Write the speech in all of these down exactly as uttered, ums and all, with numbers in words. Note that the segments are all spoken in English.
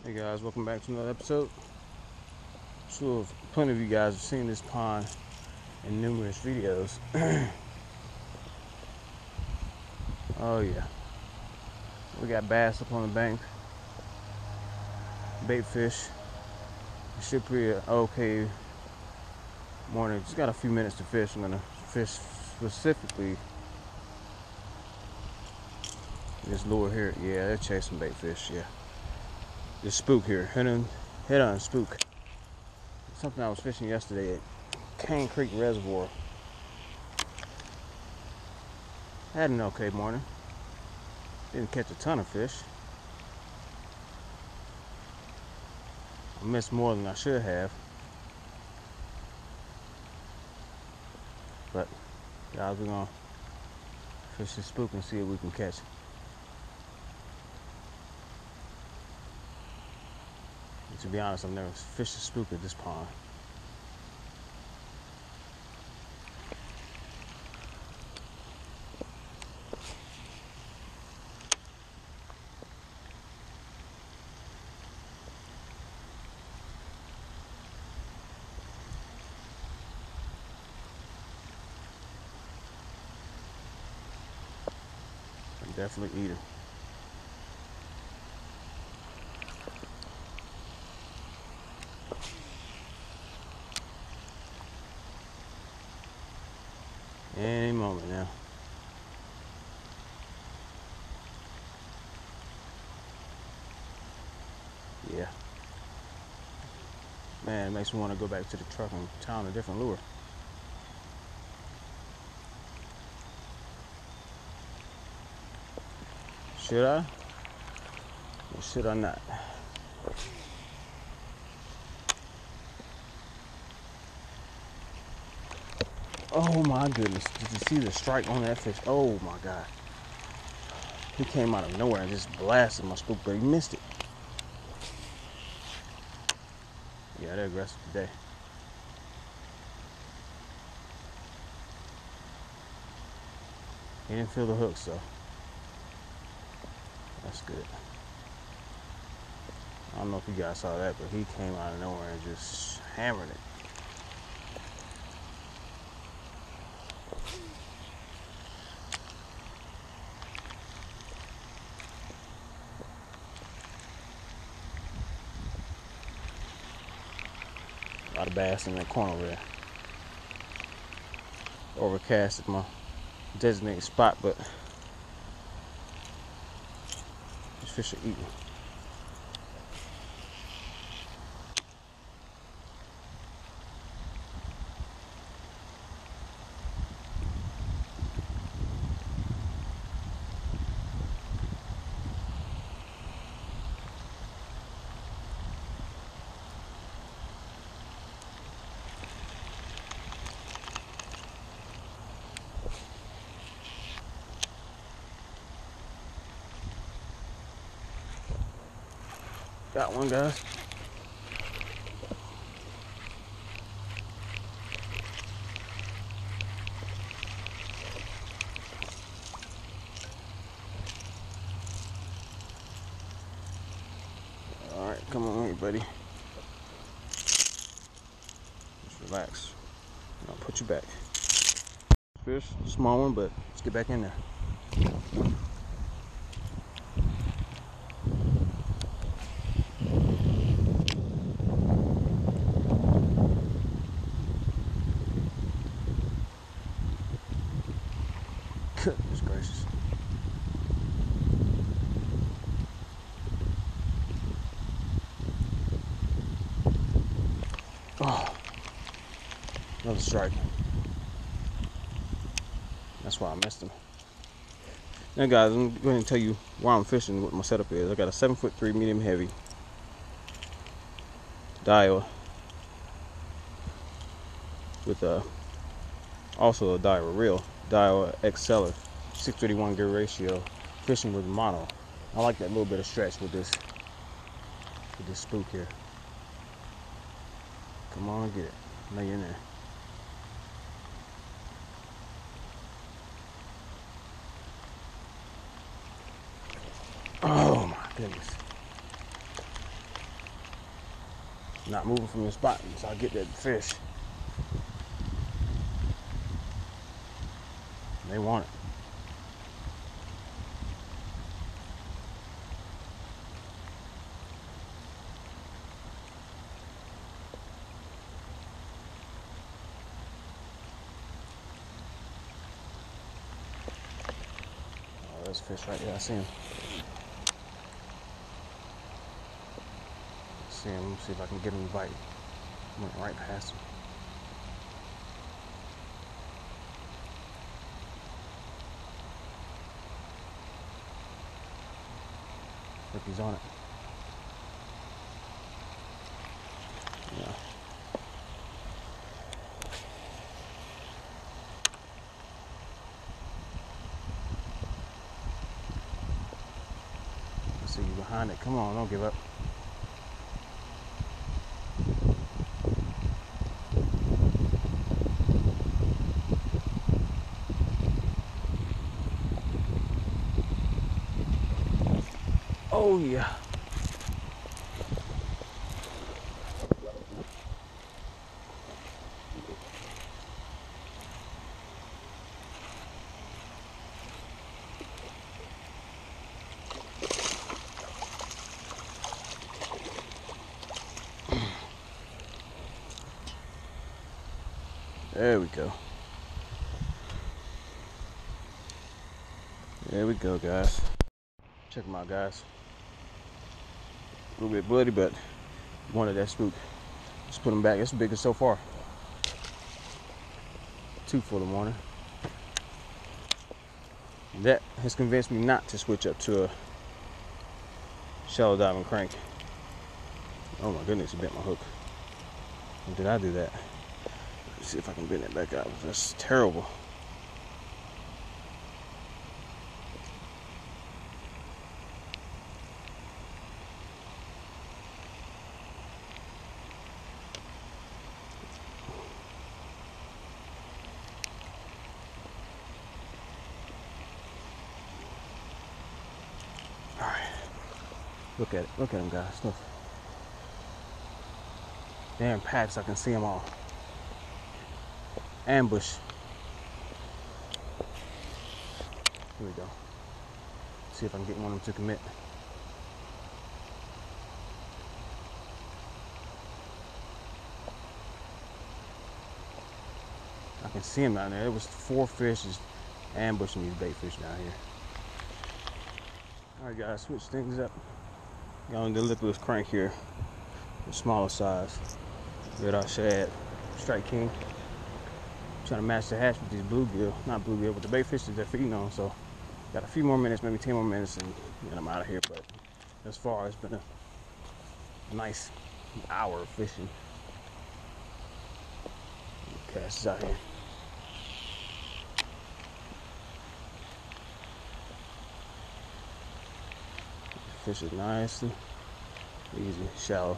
Hey guys, welcome back to another episode. Sure, plenty of you guys have seen this pond in numerous videos. Oh yeah, we got bass up on the bank, bait fish. It should be an okay morning. Just got a few minutes to fish. I'm gonna fish specifically this lure here. Yeah, they're chasing bait fish. Yeah, this spook here, head on, head on spook. Something I was fishing yesterday at Cane Creek Reservoir. Had an okay morning. Didn't catch a ton of fish. I missed more than I should have. But guys, we're gonna fish this spook and see if we can catch it. And to be honest, I've never fished a spook at this pond. I'm definitely eating. Any moment now. Yeah. Man, it makes me want to go back to the truck and town a different lure. Should I? Or should I not? Oh my goodness. Did you see the strike on that fish? Oh my God. He came out of nowhere and just blasted my spook, but he missed it. Yeah, they're aggressive today. He didn't feel the hook, so that's good. I don't know if you guys saw that, but he came out of nowhere and just hammered it. A lot of bass in that corner over there. Overcast is my designated spot, but these fish are eating. Got one, guys. All right, come on, everybody. Just relax. I'll put you back. Fish, small one, but let's get back in there. Goodness gracious. Oh, another strike. That's why I missed him. Now guys, I'm going to tell you why I'm fishing, what my setup is. I got a seven foot three medium heavy Daiwa with a also a Daiwa reel, Daiwa Exceller, six thirty-one gear ratio, fishing with mono. I like that little bit of stretch with this with this spook here. Come on, get it. Lay in there. Oh my goodness. not moving from the spot until I get that fish. They want it. Oh, there's a fish right there. I see him. I see him. Let me see if I can get him to bite. Went right past him. Look, he's on it. Yeah. I see you behind it. Come on, don't give up. Oh yeah. There we go. There we go, guys. Check them out, guys. A little bit bloody, but wanted that spook. Let's put them back. It's the biggest so far. Two for the morning. That has convinced me not to switch up to a shallow diving crank. Oh my goodness, it bent my hook. Or did I do that? Let's see if I can bend it back out. That's terrible. All right. Look at it. Look at them, guys. Look. They're in packs. I can see them all. Ambush. Here we go. See if I can get one of them to commit. I can see them down there. There was four fish just ambushing these bait fish down here. All right, guys, switch things up. Got on the lipless crank here, the smaller size. Red Eye Shad, Strike King. Trying to match the hatch with these bluegill, not bluegill, but the bait fish that they're feeding on. So, got a few more minutes, maybe ten more minutes, and then I'm out of here. But thus far, it's been a nice hour of fishing. Cast is out here. Fish is nice and easy, shallow.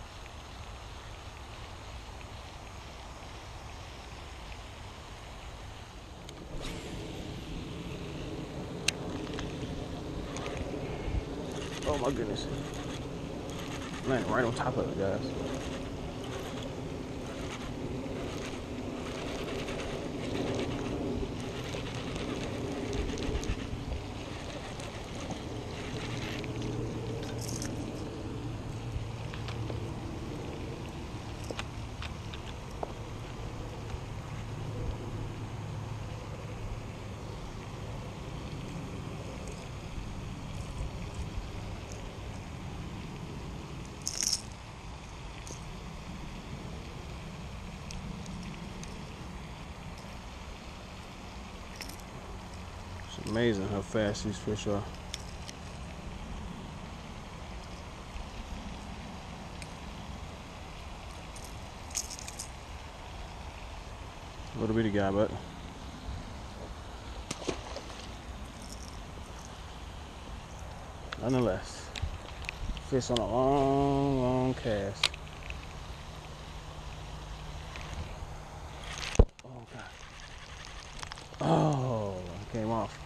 Oh my goodness. Landing right on top of it, guys. It's amazing how fast these fish are. Little bitty guy, but nonetheless, fish on a long, long cast. Oh God! Oh, it came off.